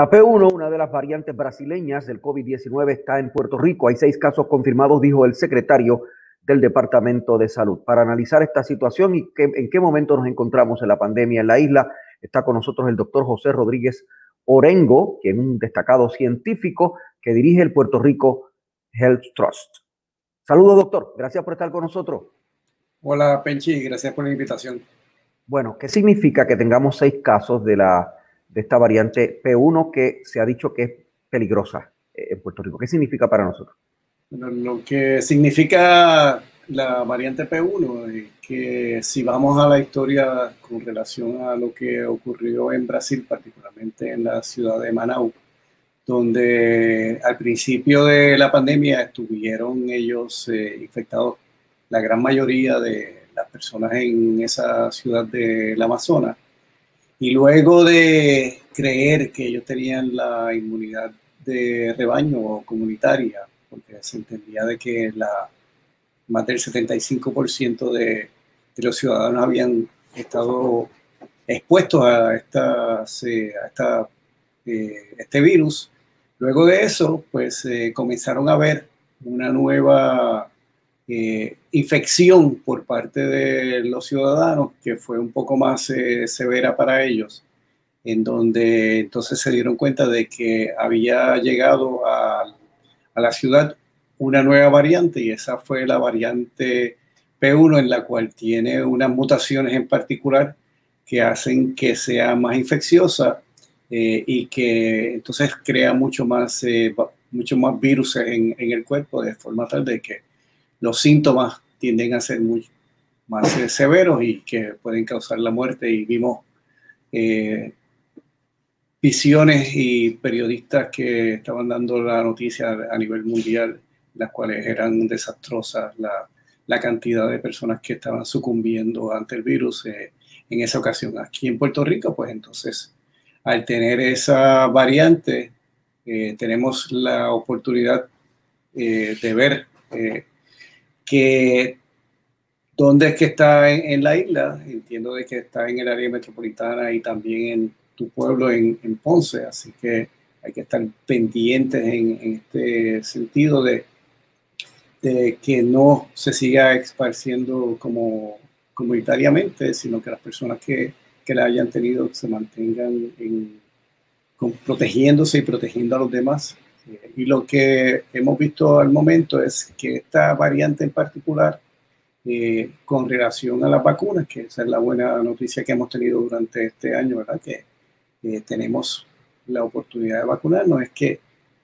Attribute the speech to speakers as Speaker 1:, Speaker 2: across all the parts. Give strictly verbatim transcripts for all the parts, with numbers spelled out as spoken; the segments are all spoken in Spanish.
Speaker 1: La P uno, una de las variantes brasileñas del COVID diecinueve, está en Puerto Rico. Hay seis casos confirmados, dijo el secretario del Departamento de Salud. Para analizar esta situación y que, en qué momento nos encontramos en la pandemia en la isla, está con nosotros el doctor José Rodríguez Orengo, quien es un destacado científico que dirige el Puerto Rico Health Trust. Saludos, doctor. Gracias por estar con nosotros.
Speaker 2: Hola, Penchi. Gracias por la invitación.
Speaker 1: Bueno, ¿qué significa que tengamos seis casos de la de esta variante P uno que se ha dicho que es peligrosa en Puerto Rico? ¿Qué significa para nosotros?
Speaker 2: Bueno, lo que significa la variante P uno es que si vamos a la historia con relación a lo que ocurrió en Brasil, particularmente en la ciudad de Manaus, donde al principio de la pandemia estuvieron ellos eh, infectados, la gran mayoría de las personas en esa ciudad del Amazonas. Y luego de creer que ellos tenían la inmunidad de rebaño o comunitaria, porque se entendía de que la, más del setenta y cinco por ciento de, de los ciudadanos habían estado expuestos a, estas, eh, a esta, eh, este virus, luego de eso, pues eh, comenzaron a ver una nueva Eh, infección por parte de los ciudadanos que fue un poco más eh, severa para ellos, en donde entonces se dieron cuenta de que había llegado a, a la ciudad una nueva variante, y esa fue la variante P uno, en la cual tiene unas mutaciones en particular que hacen que sea más infecciosa eh, y que entonces crea mucho más, eh, mucho más virus en, en el cuerpo, de forma tal de que los síntomas tienden a ser muy más eh, severos y que pueden causar la muerte. Y vimos eh, visiones y periodistas que estaban dando la noticia a nivel mundial, las cuales eran desastrosas, la, la cantidad de personas que estaban sucumbiendo ante el virus eh, en esa ocasión. Aquí en Puerto Rico, pues entonces, al tener esa variante, eh, tenemos la oportunidad eh, de ver eh, que dónde es que está en, en la isla. Entiendo de que está en el área metropolitana y también en tu pueblo, en, en Ponce, así que hay que estar pendientes en, en este sentido de, de que no se siga esparciendo como comunitariamente, sino que las personas que, que la hayan tenido se mantengan en, con, protegiéndose y protegiendo a los demás. Y lo que hemos visto al momento es que esta variante en particular, eh, con relación a las vacunas, que esa es la buena noticia que hemos tenido durante este año, ¿verdad? Que eh, tenemos la oportunidad de vacunarnos, es que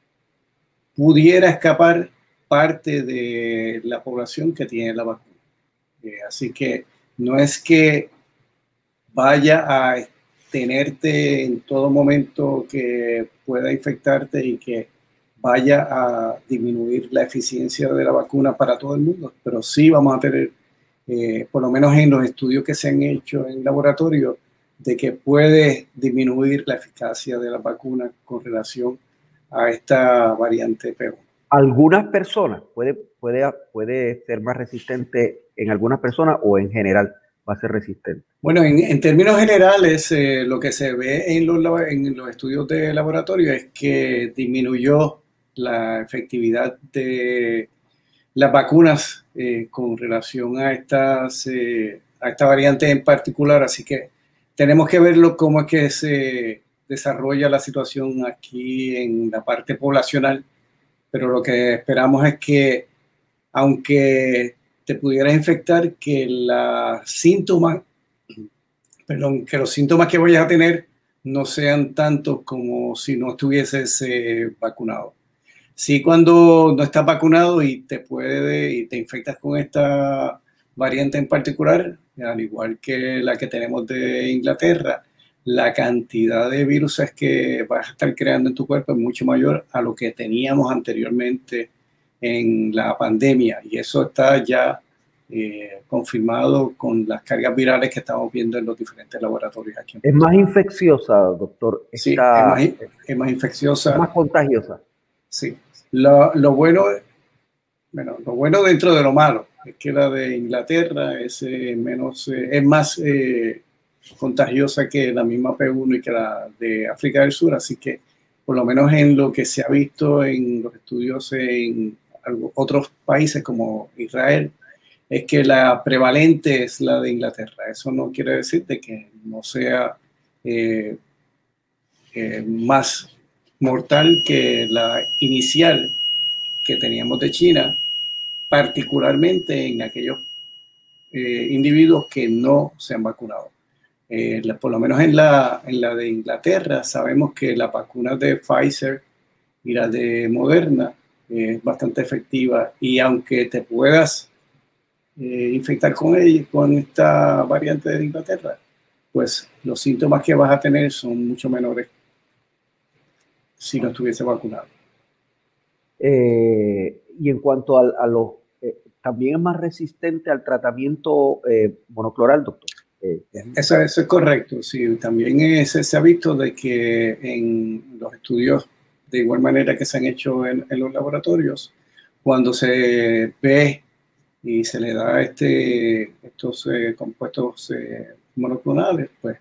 Speaker 2: pudiera escapar parte de la población que tiene la vacuna. Eh, así que no es que vaya a tenerte en todo momento que pueda infectarte y que vaya a disminuir la eficiencia de la vacuna para todo el mundo, pero sí vamos a tener, eh, por lo menos en los estudios que se han hecho en laboratorio, de que puede disminuir la eficacia de la vacuna con relación a esta variante P uno.
Speaker 1: Algunas personas, puede, puede, puede ser más resistente en algunas personas o en general va a ser resistente.
Speaker 2: Bueno, en, en términos generales, eh, lo que se ve en los, en los estudios de laboratorio es que disminuyó la efectividad de las vacunas eh, con relación a, estas, eh, a esta variante en particular. Así que tenemos que verlo cómo es que se desarrolla la situación aquí en la parte poblacional. Pero lo que esperamos es que, aunque te pudieras infectar, que la síntomas, perdón, que los síntomas que vayas a tener no sean tantos como si no estuvieses eh, vacunado. Sí, cuando no estás vacunado y te puede y te infectas con esta variante en particular, al igual que la que tenemos de Inglaterra, la cantidad de virus que vas a estar creando en tu cuerpo es mucho mayor a lo que teníamos anteriormente en la pandemia, y eso está ya eh, confirmado con las cargas virales que estamos viendo en los diferentes laboratorios aquí.
Speaker 1: ¿Es más infecciosa, doctor?
Speaker 2: Sí,
Speaker 1: Esta,
Speaker 2: es, más, es más infecciosa.
Speaker 1: Es más contagiosa.
Speaker 2: Sí. Lo, lo, bueno, bueno, lo bueno dentro de lo malo es que la de Inglaterra es, eh, menos, eh, es más eh, contagiosa que la misma P uno y que la de África del Sur, así que por lo menos en lo que se ha visto en los estudios en otros países como Israel, es que la prevalente es la de Inglaterra. Eso no quiere decir de que no sea eh, eh, más mortal que la inicial que teníamos de China, particularmente en aquellos eh, individuos que no se han vacunado. Eh, la, por lo menos en la, en la de Inglaterra sabemos que la vacuna de Pfizer y la de Moderna eh, es bastante efectiva, y aunque te puedas eh, infectar con ella, con esta variante de Inglaterra, pues los síntomas que vas a tener son mucho menores si no estuviese vacunado.
Speaker 1: Eh, y en cuanto a, a los, eh, también es más resistente al tratamiento eh, monocloral, doctor. Eh,
Speaker 2: eso, eso es correcto, sí. También es, se ha visto de que en los estudios, de igual manera que se han hecho en, en los laboratorios, cuando se ve y se le da este, estos eh, compuestos eh, monoclonales, pues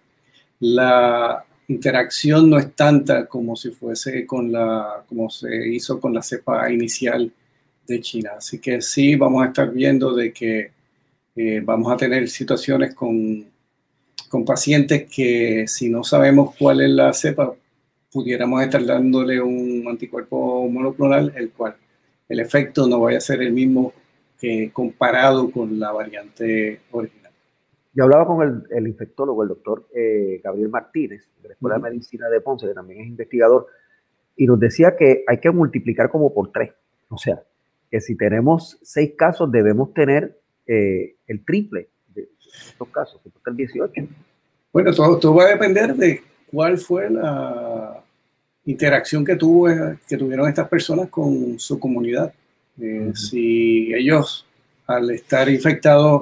Speaker 2: la interacción no es tanta como si fuese con la, como se hizo con la cepa inicial de China. Así que sí vamos a estar viendo de que eh, vamos a tener situaciones con, con pacientes que, si no sabemos cuál es la cepa, pudiéramos estar dándole un anticuerpo monoclonal, el cual el efecto no vaya a ser el mismo que comparado con la variante original.
Speaker 1: Yo hablaba con el, el infectólogo, el doctor eh, Gabriel Martínez, de la Escuela uh-huh. de Medicina de Ponce, que también es investigador, y nos decía que hay que multiplicar como por tres. O sea, que si tenemos seis casos, debemos tener eh, el triple de estos casos, que el dieciocho.
Speaker 2: Bueno, todo, todo va a depender de cuál fue la interacción que, tuvo, que tuvieron estas personas con su comunidad. Eh, uh-huh. Si ellos, al estar infectados,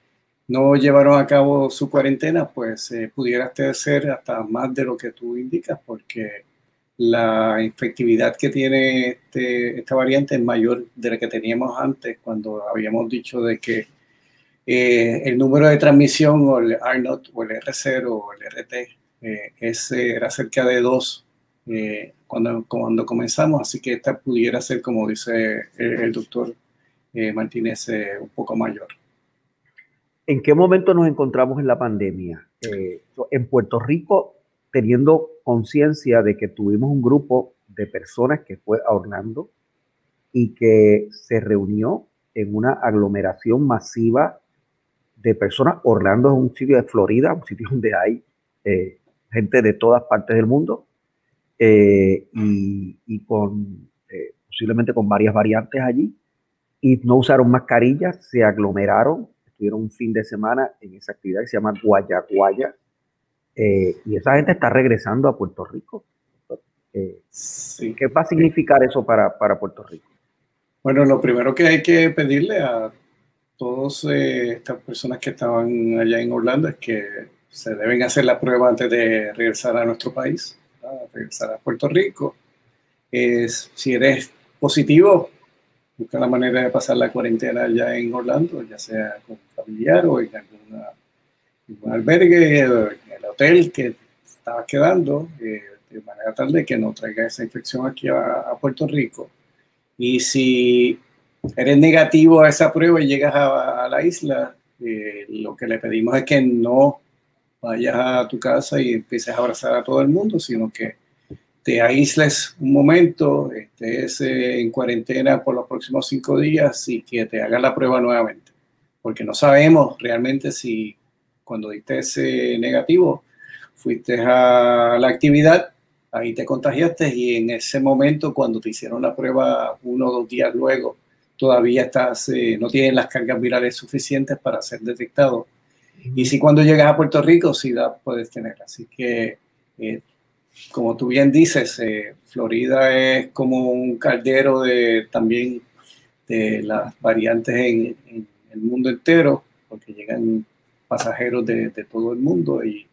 Speaker 2: no llevaron a cabo su cuarentena, pues eh, pudiera ser hasta más de lo que tú indicas, porque la infectividad que tiene este, esta variante es mayor de la que teníamos antes, cuando habíamos dicho de que eh, el número de transmisión, o el R naught, o el R cero, o el R T, eh, ese era cerca de dos eh, cuando, cuando comenzamos, así que esta pudiera ser, como dice el, el doctor eh, Martínez, eh, un poco mayor.
Speaker 1: ¿En qué momento nos encontramos en la pandemia? Eh, en Puerto Rico, teniendo conciencia de que tuvimos un grupo de personas que fue a Orlando y que se reunió en una aglomeración masiva de personas. Orlando es un sitio de Florida, un sitio donde hay eh, gente de todas partes del mundo eh, y, y con eh, posiblemente con varias variantes allí, y no usaron mascarillas, se aglomeraron. Tuvieron un fin de semana en esa actividad que se llama Guayaguaya, eh, y esa gente está regresando a Puerto Rico. Eh, sí. ¿Qué va a significar eso para, para Puerto Rico?
Speaker 2: Bueno, lo primero que hay que pedirle a todas eh, estas personas que estaban allá en Orlando es que se deben hacer la prueba antes de regresar a nuestro país, ¿verdad? Regresar a Puerto Rico. Es, si eres positivo, busca la manera de pasar la cuarentena allá en Orlando, ya sea con familiar o en alguna, algún albergue o en el hotel que estabas quedando, eh, de manera tal de que no traiga esa infección aquí a, a Puerto Rico. Y si eres negativo a esa prueba y llegas a, a la isla, eh, lo que le pedimos es que no vayas a tu casa y empieces a abrazar a todo el mundo, sino que te aísles un momento, estés en cuarentena por los próximos cinco días y que te hagan la prueba nuevamente. Porque no sabemos realmente si cuando diste ese negativo fuiste a la actividad, ahí te contagiaste, y en ese momento cuando te hicieron la prueba uno o dos días luego, todavía estás, eh, no tienes las cargas virales suficientes para ser detectado. Y si cuando llegas a Puerto Rico, sí la puedes tener. Así que eh, como tú bien dices, eh, Florida es como un caldero de, también de las variantes en, en el mundo entero, porque llegan pasajeros de, de todo el mundo, y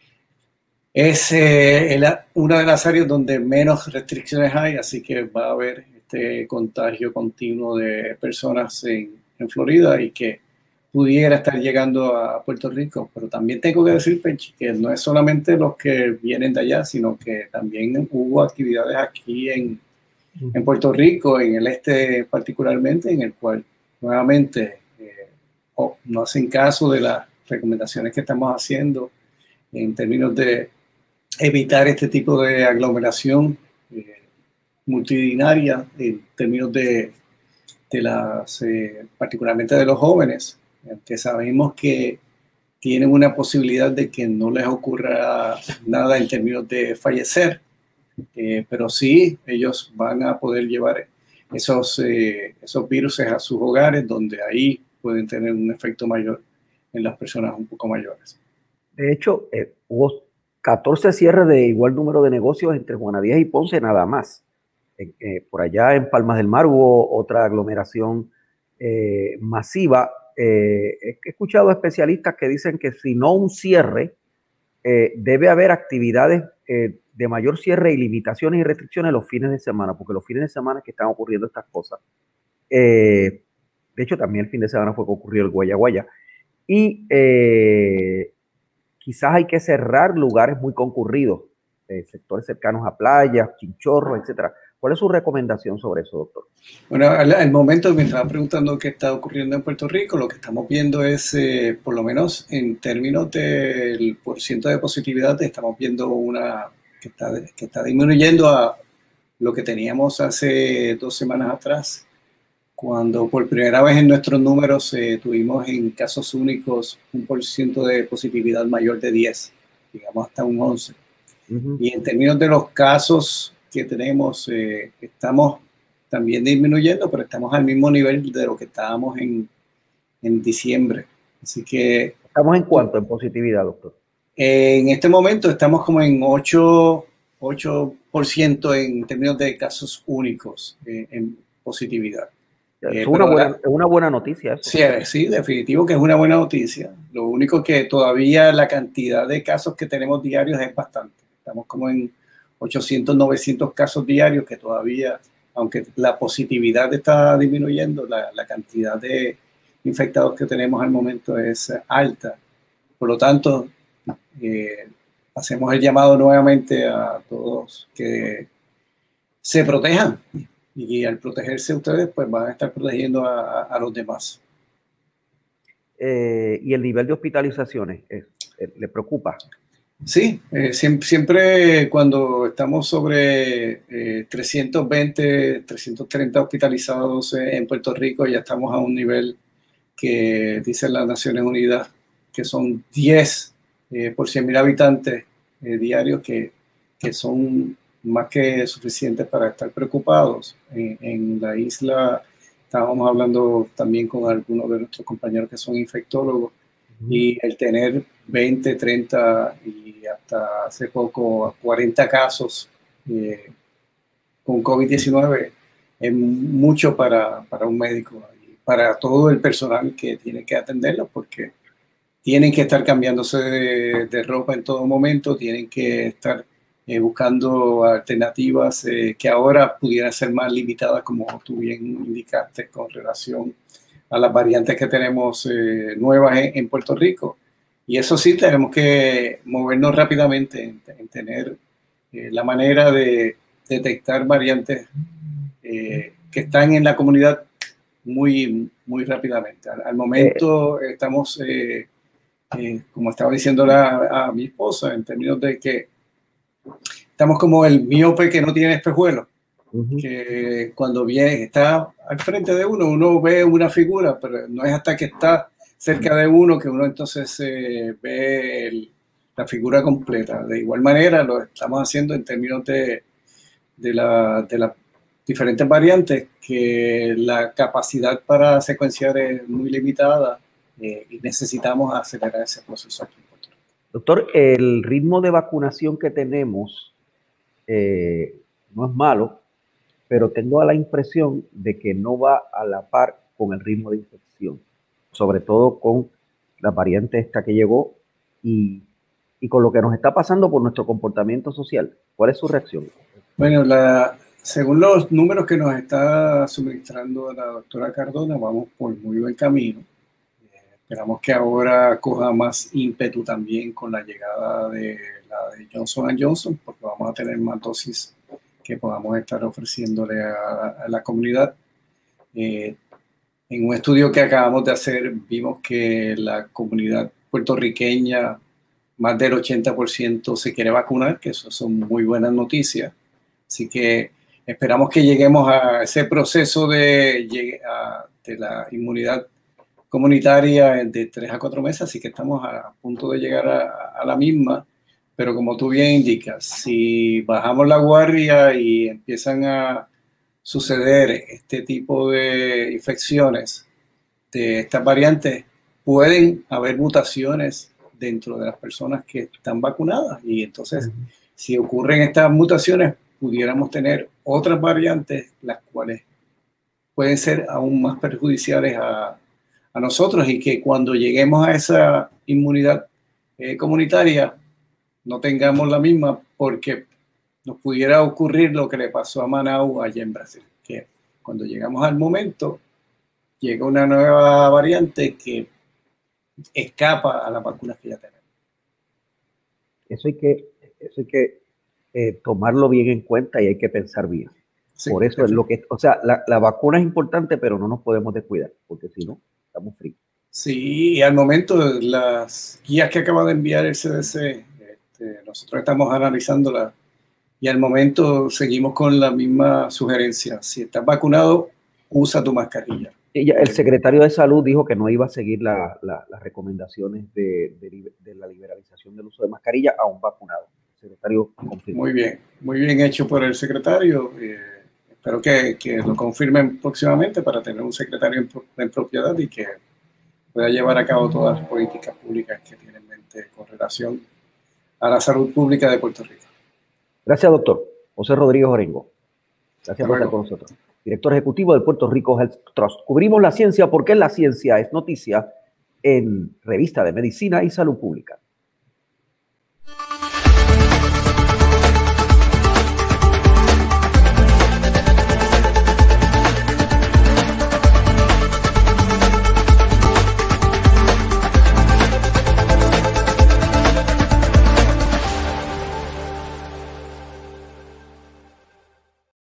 Speaker 2: es eh, el, una de las áreas donde menos restricciones hay, así que va a haber este contagio continuo de personas en, en Florida, y que pudiera estar llegando a Puerto Rico. Pero también tengo que decir, Penchi, que no es solamente los que vienen de allá, sino que también hubo actividades aquí en, en Puerto Rico, en el este particularmente, en el cual nuevamente eh, oh, no hacen caso de las recomendaciones que estamos haciendo en términos de evitar este tipo de aglomeración eh, multitudinaria, en términos de, de las, eh, particularmente de los jóvenes, que sabemos que tienen una posibilidad de que no les ocurra nada en términos de fallecer, eh, pero sí ellos van a poder llevar esos, eh, esos virus a sus hogares, donde ahí pueden tener un efecto mayor en las personas un poco mayores.
Speaker 1: De hecho, eh, hubo catorce cierres de igual número de negocios entre Juana Díaz y Ponce nada más. Eh, eh, por allá en Palmas del Mar hubo otra aglomeración eh, masiva. Eh, he escuchado especialistas que dicen que si no un cierre, eh, debe haber actividades eh, de mayor cierre y limitaciones y restricciones los fines de semana, porque los fines de semana es que están ocurriendo estas cosas. Eh, de hecho, también el fin de semana fue que ocurrió el Guaya Guaya. Y eh, quizás hay que cerrar lugares muy concurridos, eh, sectores cercanos a playas, chinchorros, etcétera. ¿Cuál es su recomendación sobre eso, doctor?
Speaker 2: Bueno, al, al momento me estaba preguntando qué está ocurriendo en Puerto Rico. Lo que estamos viendo es, eh, por lo menos en términos del porciento de positividad, estamos viendo una que está, que está disminuyendo a lo que teníamos hace dos semanas atrás, cuando por primera vez en nuestros números eh, tuvimos en casos únicos un porciento de positividad mayor de diez, digamos hasta un once. Uh-huh. Y en términos de los casos que tenemos, eh, estamos también disminuyendo, pero estamos al mismo nivel de lo que estábamos en, en diciembre. Así que...
Speaker 1: ¿Estamos en cuánto en positividad, doctor?
Speaker 2: Eh, en este momento estamos como en ocho por ciento en términos de casos únicos eh, en positividad.
Speaker 1: Es una, buena, la, es una buena noticia. Eso.
Speaker 2: Sí, sí, definitivo que es una buena noticia. Lo único que todavía la cantidad de casos que tenemos diarios es bastante. Estamos como en ochocientos, novecientos casos diarios, que todavía, aunque la positividad está disminuyendo, la, la cantidad de infectados que tenemos al momento es alta. Por lo tanto, eh, hacemos el llamado nuevamente a todos que se protejan. Y al protegerse ustedes, pues van a estar protegiendo a, a los demás.
Speaker 1: Eh, ¿Y el nivel de hospitalizaciones eh, eh, le preocupa?
Speaker 2: Sí, eh, siempre, siempre cuando estamos sobre eh, trescientos veinte, trescientos treinta hospitalizados eh, en Puerto Rico, ya estamos a un nivel que dicen las Naciones Unidas que son diez eh, por cien mil habitantes eh, diarios, que, que son más que suficientes para estar preocupados. En, en la isla estábamos hablando también con algunos de nuestros compañeros que son infectólogos, uh-huh. Y el tener veinte, treinta y hasta hace poco cuarenta casos eh, con COVID diecinueve es mucho para, para un médico y para todo el personal que tiene que atenderlo, porque tienen que estar cambiándose de, de ropa en todo momento, tienen que estar Eh, buscando alternativas eh, que ahora pudieran ser más limitadas, como tú bien indicaste, con relación a las variantes que tenemos eh, nuevas en, en Puerto Rico. Y eso sí, tenemos que movernos rápidamente en, en tener eh, la manera de detectar variantes eh, que están en la comunidad muy, muy rápidamente. Al, al momento eh, estamos, eh, eh, como estaba diciendo la, a mi esposa, en términos de que estamos como el miope que no tiene espejuelos, uh-huh. Que cuando viene, está al frente de uno, uno ve una figura, pero no es hasta que está cerca de uno que uno entonces eh, ve el, la figura completa. De igual manera lo estamos haciendo en términos de, de, la, de las diferentes variantes, que la capacidad para secuenciar es muy limitada eh, y necesitamos acelerar ese proceso aquí.
Speaker 1: Doctor, el ritmo de vacunación que tenemos eh, no es malo, pero tengo la impresión de que no va a la par con el ritmo de infección, sobre todo con la variante esta que llegó y, y con lo que nos está pasando por nuestro comportamiento social. ¿Cuál es su reacción?
Speaker 2: Bueno, la, según los números que nos está suministrando la doctora Cardona, vamos por muy buen camino. Esperamos que ahora coja más ímpetu también con la llegada de la de Johnson and Johnson, porque vamos a tener más dosis que podamos estar ofreciéndole a, a la comunidad. Eh, en un estudio que acabamos de hacer, vimos que la comunidad puertorriqueña, más del ochenta por ciento se quiere vacunar, que eso son muy buenas noticias. Así que esperamos que lleguemos a ese proceso de, de la inmunidad comunitaria de tres a cuatro meses, así que estamos a punto de llegar a, a la misma, pero como tú bien indicas, si bajamos la guardia y empiezan a suceder este tipo de infecciones de estas variantes, pueden haber mutaciones dentro de las personas que están vacunadas, y entonces uh-huh. si ocurren estas mutaciones, pudiéramos tener otras variantes, las cuales pueden ser aún más perjudiciales a a nosotros, y que cuando lleguemos a esa inmunidad eh, comunitaria no tengamos la misma, porque nos pudiera ocurrir lo que le pasó a Manau allá en Brasil, que cuando llegamos al momento llega una nueva variante que escapa a las vacunas que ya tenemos.
Speaker 1: Eso hay que, eso hay que eh, tomarlo bien en cuenta y hay que pensar bien. Sí, Por eso es lo que, o sea, la, la vacuna es importante, pero no nos podemos descuidar, porque si no, estamos fríos.
Speaker 2: Sí, y al momento las guías que acaba de enviar el C D C, este, nosotros estamos analizándolas y al momento seguimos con la misma sugerencia. Si estás vacunado, usa tu mascarilla.
Speaker 1: Ella, el secretario de Salud dijo que no iba a seguir la, la, las recomendaciones de, de, de la liberalización del uso de mascarilla a un vacunado. El secretario confirmó.
Speaker 2: Muy bien, muy bien hecho por el secretario. Eh, Espero que, que lo confirmen próximamente para tener un secretario en, en propiedad y que pueda llevar a cabo todas las políticas públicas que tiene en mente con relación a la salud pública de Puerto Rico.
Speaker 1: Gracias, doctor José Rodríguez Orengo. Gracias por estar con nosotros. Director ejecutivo del Puerto Rico Health Trust. Cubrimos la ciencia porque la ciencia es noticia en Revista de Medicina y Salud Pública.